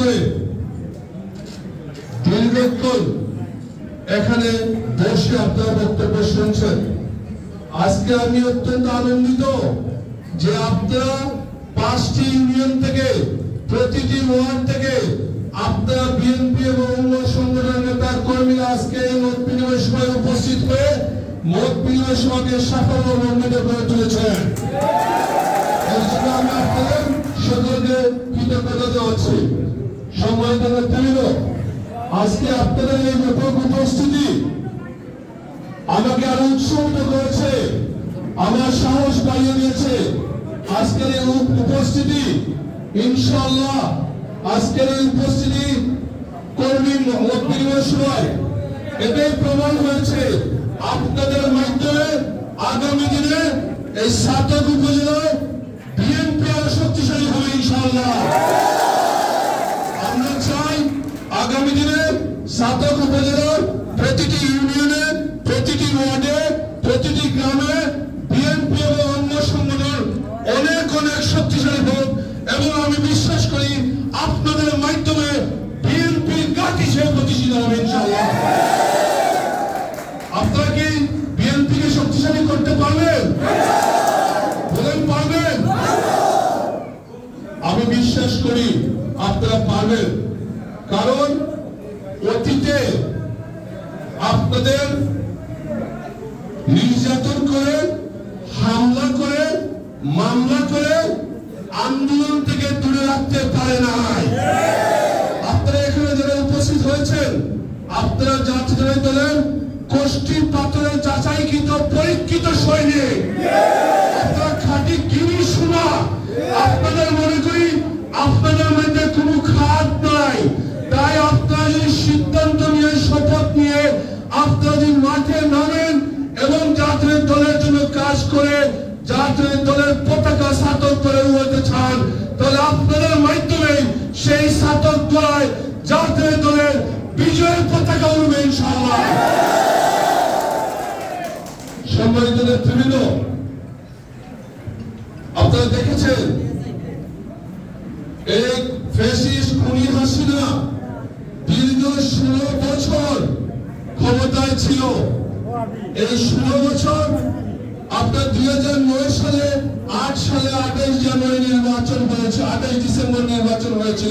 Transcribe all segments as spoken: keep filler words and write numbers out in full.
করে দীর্ঘক্ষণ এখানে বসে আপনার বক্তব্য শুনছেন। আজকে আমি অত্যন্ত আনন্দিত যে আপনারা পাঁচটি ইউনিয়ন থেকে, প্রতিটি ওয়ার্ড থেকে আপনারা বিএনপি এবং অঙ্গ সংগঠনের নেতা কর্মীরা আজকে এই মত বিনিময় সভায় উপস্থিত হয়ে মত বিনিময় সভাকে সাফল্যমণ্ডিত করে তুলেছেন। আমি আপনাদের সকলকে কৃতজ্ঞতা জানাচ্ছি। সম্মানিত নেতৃবৃন্দ, আজকে আপনাদের এই ব্যাপক উপস্থিতি আমাকে আরো উৎসাহিত করেছে, আমার সাহস বাড়িয়ে দিয়েছে। আজকের এই উপস্থিতি ইনশাআল্লাহ, আজকের এই উপস্থিতি কর্মী মত বিনিময় সভায় এটাই প্রমাণ হয়েছে আপনাদের মাধ্যমে আগামী দিনে এই সাতক উপজেলায় বিএনপি আরো শক্তিশালী হবে ইনশাআল্লাহ। আমরা চাই আগামী দিনে সাতক উপজেলার প্রতিটি ইউনিয়নে, প্রতিটি ওয়ার্ডে, প্রতিটি গ্রামে বিএনপি এবং অন্য সংগঠন অনেক অনেক শক্তিশালী হোক এবং আমি বিশ্বাস করি আপনাদের মাধ্যমে বিএনপি গাঁট হিসেবে প্রতিষ্ঠিত হবে ইনশাআল্লাহ। আপনারা কি বিএনপিকে শক্তিশালী করতে পারবেন? বলেন পারবেন? আমি বিশ্বাস করি আপনারা পারবেন, কারণ অতীতে আপনাদের নির্যাতন করে, হামলা করে, মামলা করে আন্দোলন থেকে দূরে রাখতে পারে নাই। আপনারা এখানে যারা উপস্থিত হয়েছেন, আপনারা জাতীয় দলের কোষ্ঠী পাথরের যাচাইকৃত পরীক্ষিত সৈনিক, আপনারা খাঁটি গিরি শোনা। আপনাদের মনে করি আপনাদের মধ্যে কোনো খাদ নাই, তাই আপনারা যদি সিদ্ধান্ত নিয়ে, শপথ নিয়ে আপনারা যদি মাঠে নামেন এবং জাতীয় দলের জন্য কাজ করে জাতীয় দলের পতাকা সাতক করে উড়াতে চান, তাহলে আপনাদের মাধ্যমে সেই সাতক দলায় জাতীয় দলের বিজয়ের পতাকা উড়বে ইনশাআল্লাহ। সম্মানিত নেতৃবৃন্দ, আপনারা দেখেছেন এই ফ্যাসিস্ট খুনি হাসিনা দীর্ঘ ষোলো বছর ক্ষমতায় ছিল। এই ষোলো বছর আপনার দুই হাজার নয় সালে আট সালে আঠাইশ জানুয়ারি নির্বাচন হয়েছে, আঠাইশ ডিসেম্বর নির্বাচন হয়েছিল।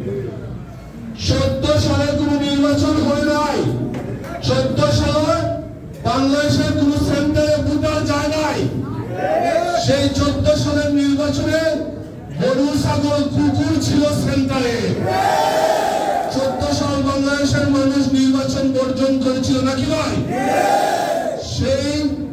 চোদ্দ সালে কোন নির্বাচন হয় নাই। চোদ্দ সালে বাংলাদেশের কোন সেন্টারে ভোটার যায় নাই। সেই চোদ্দ সালের নির্বাচনে গরু, ছাগল, কুকুর ছিল সেন্টারে। চোদ্দ সাল বাংলাদেশের মানুষ নির্বাচন বর্জন করেছিল নাকি ভাই? সেই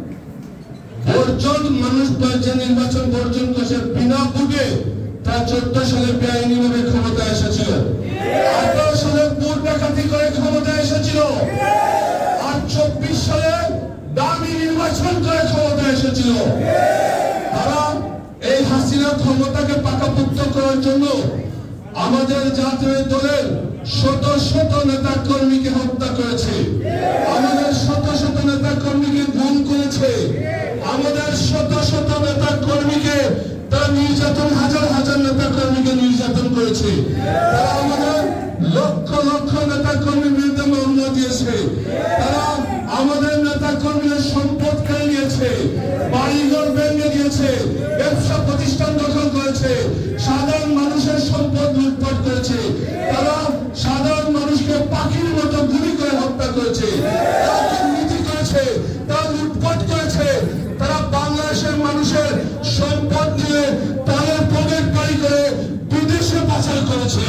বর্জন মানুষ যে নির্বাচন বর্জন করেছে বিনা ভোটে, তা চোদ্দ সালে বেআইনি ভাবে ক্ষমতা এসেছিল। আঠারো সালে ভোট ডাকাতি করে ক্ষমতা এসেছিল। আর চব্বিশ সালে দামি নির্বাচন করে ক্ষমতা এসেছিল। তারা এই হাসিনা ক্ষমতাকে পাকাপোক্ত করার জন্য আমাদের জাতীয় দলের শত শত নেতা কর্মীকে হত্যা করেছে, আমাদের শত শত নেতা কর্মীকে গুম করেছে, আমাদের শত শত নেতা কর্মীকে তারা নির্যাতন, হাজার হাজার নেতা কর্মীকে নির্যাতন করেছে। তারা আমাদের লক্ষ লক্ষ নেতা কর্মীর বিরুদ্ধে মামলা দিয়েছে। তারা আমাদের নেতা কর্মীদের সম্পদ কেড়ে নিয়েছে, বাড়িঘর ভেঙে দিয়েছে, ব্যবসা প্রতিষ্ঠান দখল করেছে, সাধারণ মানুষের সম্পদ লুটপাট করেছে। তারা সাধারণ মানুষকে পাখির মতো গুলি করে হত্যা করেছে, তারা দুর্নীতি করেছে, তারা লুটপাট করেছে। তারা বাংলাদেশের মানুষের সম্পদ নিয়ে তাদের পকেট বাড়ি করে বিদেশে পাচার করেছে।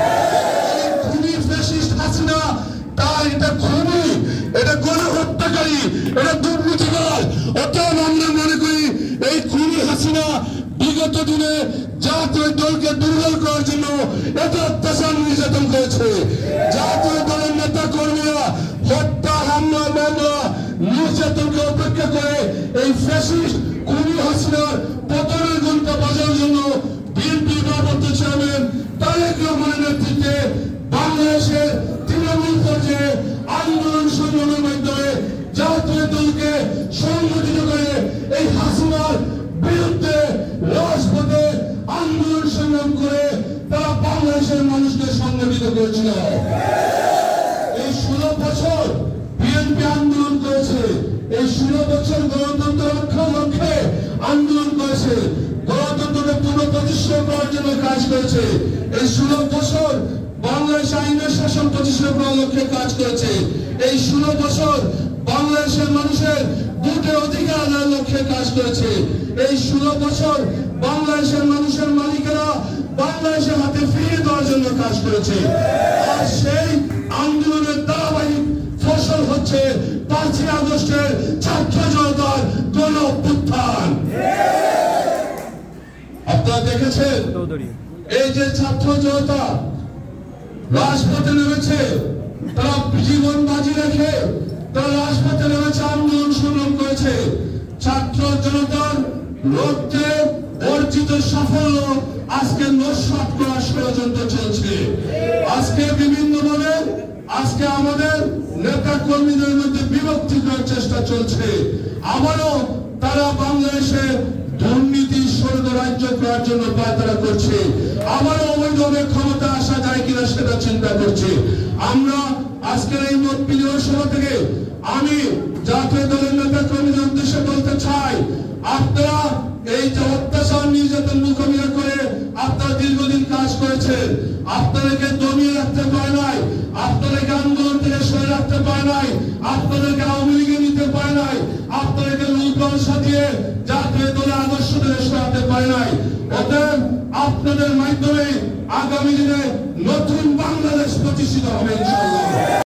খুনি ফ্যাসিস্ট হাসিনা, তার এটা খুনি, এটা গণহত্যাকারী, এটা দুর্নীতিবাজ। অতএব আমরা মনে করি এই খুনি হাসিনা বিগত দিনে জাতীয় দলকে দুর্বল করার জন্য এত অত্যাচার নির্যাতন করেছে। জাতীয় দলের নেতা কর্মীরা হত্যা, হামলা, মামলা, নির্যাতনকে অপেক্ষা করে এই ফ্যাসিস্ট খুনি হাসিনার পতনের ঘন্টা বাজার জন্য বিএনপি ভারপ্রাপ্ত চেয়ারম্যান তারেক রহমানের নেতৃত্বে বাংলাদেশের তৃণমূল পর্যায়ে আন্দোলন সংগ্রামের মাধ্যমে জাতীয় দলকে সংগঠিত করে এই হাসিনার বিরুদ্ধে রাজপথে আন্দোলন সংগ্রাম করে তারা বাংলাদেশের মানুষকে সংগঠিত করেছিল। এই ষোলো বছর বিএনপি আন্দোলন করেছে, এই ষোলো বছর গণতন্ত্র রক্ষার লক্ষ্যে আন্দোলন করেছে, গণতন্ত্রকে পুনঃপ্রতিষ্ঠা করার জন্য কাজ করেছে। এই ষোলো বছর বাংলাদেশ আইনের শাসন প্রতিষ্ঠা করার লক্ষ্যে কাজ করেছে। এই ষোলো বছর বাংলাদেশের মানুষের ভোটের অধিকার আদায়ের লক্ষ্যে কাজ করেছে। এই ষোলো বছর বাংলাদেশের মানুষের মালিকেরা বাংলাদেশের হাতে ফিরিয়ে দেওয়ার জন্য কাজ করেছে। আর সেই আন্দোলনের ধারাবাহিক ফসল হচ্ছে পাঁচই আগস্টের ছাত্র জনতার গণ অভ্যুত্থান। আপনারা দেখেছেন এই যে ছাত্র জনতা রাজপথে নেমেছে, তারা জীবন বাজি রেখে তারা রাজপথে নেমেছে, আন্দোলন সংগ্রাম করেছে। ছাত্র জনতার রক্তে অর্জিত সাফল্য আজকে নস্যাৎ করার ষড়যন্ত্র চলছে। আজকে বিভিন্ন ভাবে আজকে আমাদের নেতা কর্মীদের মধ্যে বিভক্তি করার চেষ্টা চলছে। আবারও তারা বাংলাদেশে দুর্নীতি স্বর্গ রাজ্য করার জন্য পায়তারা করছে। আবারও অবৈধভাবে ক্ষমতা আসা যায় কিনা সেটা চিন্তা করছে। আমরা আজকের এই মত বিনিময় সভা থেকে আমি জাতীয় দলের নেতা কর্মীদের উদ্দেশ্যে বলতে চাই, আপনারা এই যে অত্যাচার নির্যাতন মোকাবিলা করে আপনারা দীর্ঘদিন কাজ করেছেন, আপনাদেরকে দমিয়ে রাখতে পারে নাই, আপনাদেরকে আন্দোলন থেকে সরে রাখতে পারে নাই, আপনাদেরকে আওয়ামী লীগে নিতে পারে নাই, আপনাদেরকে লুটন সাজিয়ে জাতীয় দলের আদর্শ থেকে সরাতে পারে নাই। অতএব আপনাদের মাধ্যমে আগামী দিনে নতুন বাংলাদেশ প্রতিষ্ঠিত হবে ইনশাআল্লাহ।